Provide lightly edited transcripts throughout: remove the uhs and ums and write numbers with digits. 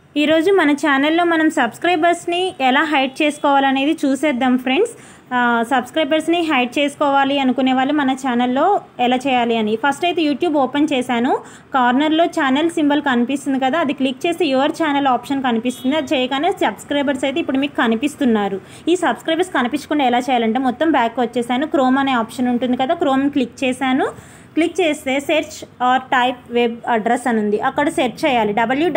ఈ రోజు మన ఛానల్లో మనం సబ్స్క్రైబర్స్ ని ఎలా హైడ్ చేసుకోవాలనేది చూసేద్దాం ఫ్రెండ్స్. సబ్స్క్రైబర్స్ ని హైడ్ చేసుకోవాలి అనుకునే వాళ్ళు మన ఛానల్లో ఎలా చేయాలి అని ఫస్ట్ అయితే యూట్యూబ్ ఓపెన్ చేశాను. కార్నర్ లో ఛానల్ సింబల్ కనిపిస్తుంది కదా, అది క్లిక్ చేస్తే యువర్ ఛానల్ ఆప్షన్ కనిపిస్తుంది. అది చేయగానే సబ్స్క్రైబర్స్ అయితే ఇప్పుడు మీకు కనిపిస్తున్నారు. ఈ సబ్స్క్రైబర్స్ కనిపించకుండా ఎలా చేయాలంటే మొత్తం బ్యాక్ వచ్చేసాను. క్రోమ్ అనే ఆప్షన్ ఉంటుంది కదా, క్రోమ్ క్లిక్ చేశాను. క్లిక్ చేస్తే search or type web address అని ఉంది, అక్కడ సెర్చ్ చేయాలి.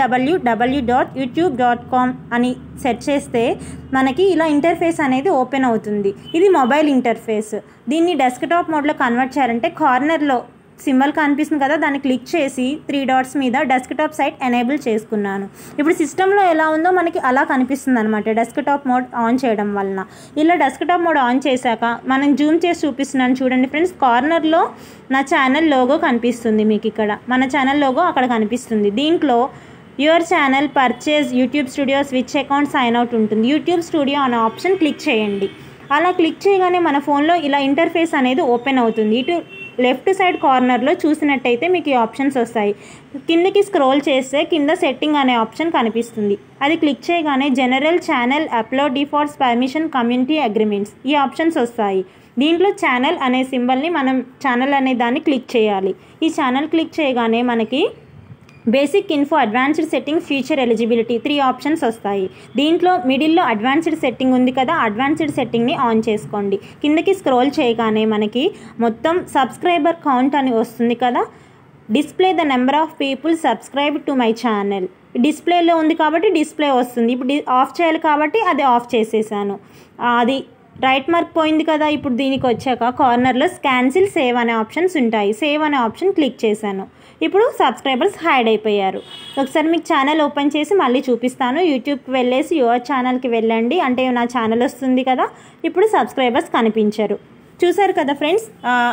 www.youtube.com అని సెర్చ్ చేస్తే మనకి ఇలా ఇంటర్ఫేస్ అనేది ఓపెన్ అవుతుంది. ఇది మొబైల్ ఇంటర్ఫేస్. దీన్ని డెస్క్టాప్ మోడ్లో కన్వర్ట్ చేయాలంటే కార్నర్లో సింబల్ కనిపిస్తుంది కదా, దాన్ని క్లిక్ చేసి 3 డాట్స్ మీద డెస్క్టాప్ సైట్ ఎనేబుల్ చేసుకున్నాను. ఇప్పుడు సిస్టంలో ఎలా ఉందో మనకి అలా కనిపిస్తుంది అనమాట డెస్క్టాప్ మోడ్ ఆన్ చేయడం వలన. ఇలా డెస్క్టాప్ మోడ్ ఆన్ చేశాక మనం జూమ్ చేసి చూపిస్తున్నాను చూడండి ఫ్రెండ్స్. కార్నర్లో నా ఛానల్ లోగో కనిపిస్తుంది మీకు, ఇక్కడ మన ఛానల్ లోగో అక్కడ కనిపిస్తుంది. దీంట్లో your channel purchase YouTube studio switch account sign out ఉంటుంది. యూట్యూబ్ స్టూడియో అనే ఆప్షన్ క్లిక్ చేయండి. అలా క్లిక్ చేయగానే మన ఫోన్లో ఇలా ఇంటర్ఫేస్ అనేది ఓపెన్ అవుతుంది. ఇటు లెఫ్ట్ సైడ్ కార్నర్లో చూసినట్టయితే మీకు ఈ ఆప్షన్స్ వస్తాయి. కిందకి స్క్రోల్ చేస్తే కింద సెట్టింగ్ అనే ఆప్షన్ కనిపిస్తుంది. అది క్లిక్ చేయగానే general channel upload defaults permission community agreements ఈ ఆప్షన్స్ వస్తాయి. దీంట్లో ఛానల్ అనే సింబల్ని మనం ఛానల్ అనే దాన్ని క్లిక్ చేయాలి. ఈ ఛానల్ క్లిక్ చేయగానే మనకి basic info, advanced setting, future eligibility 3 options వస్తాయి. దీంట్లో మిడిల్లో అడ్వాన్స్డ్ సెట్టింగ్ ఉంది కదా, అడ్వాన్స్డ్ సెట్టింగ్ని ఆన్ చేసుకోండి. కిందకి స్క్రోల్ చేయగానే మనకి మొత్తం సబ్స్క్రైబర్ కౌంట్ అని వస్తుంది కదా, display the number of people subscribe to my channel డిస్ప్లేలో ఉంది కాబట్టి డిస్ప్లే వస్తుంది. ఇప్పుడు ఆఫ్ చేయాలి కాబట్టి అది ఆఫ్ చేసేసాను. అది రైట్ మార్క్ పోయింది కదా. ఇప్పుడు దీనికి వచ్చాక కార్నర్లో క్యాన్సిల్, సేవ్ అనే ఆప్షన్స్ ఉంటాయి. సేవ్ అనే ఆప్షన్ క్లిక్ చేశాను. ఇప్పుడు సబ్స్క్రైబర్స్ హైడ్ అయిపోయారు. ఒకసారి మీకు ఛానల్ ఓపెన్ చేసి మళ్ళీ చూపిస్తాను. యూట్యూబ్కి వెళ్ళేసి యువర్ ఛానల్కి వెళ్ళండి, అంటే నా ఛానల్ వస్తుంది కదా. ఇప్పుడు సబ్స్క్రైబర్స్ కనిపించారు, చూసారు కదా ఫ్రెండ్స్.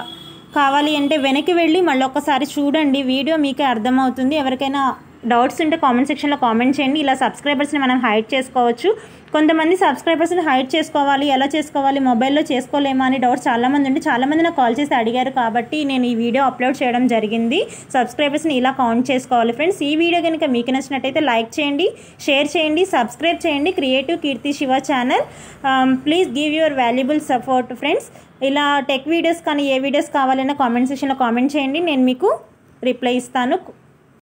కావాలి అంటే వెనక్కి వెళ్ళి మళ్ళీ ఒకసారి చూడండి, వీడియో మీకే అర్థమవుతుంది. ఎవరికైనా డౌట్స్ ఉంటే కామెంట్ సెక్షన్లో కామెంట్ చేయండి. ఇలా సబ్స్క్రైబర్స్ని మనం హైడ్ చేసుకోవచ్చు. కొంతమంది సబ్స్క్రైబర్స్ని హైడ్ చేసుకోవాలి, ఎలా చేసుకోవాలి, మొబైల్లో చేసుకోలేమా అని డౌట్స్ చాలామంది ఉండి చాలామంది నాకు కాల్ చేసి అడిగారు కాబట్టి నేను ఈ వీడియో అప్లోడ్ చేయడం జరిగింది. సబ్స్క్రైబర్స్ని ఇలా కౌంట్ చేసుకోవాలి ఫ్రెండ్స్. ఈ వీడియో కనుక మీకు నచ్చినట్టయితే లైక్ చేయండి, షేర్ చేయండి, సబ్స్క్రైబ్ చేయండి creative Keerthi Shiva channel. Please give your valuable support friends. ఇలా టెక్ వీడియోస్ కానీ ఏ వీడియోస్ కావాలన్నా కామెంట్ సెక్షన్లో కామెంట్ చేయండి, నేను మీకు రిప్లై ఇస్తాను.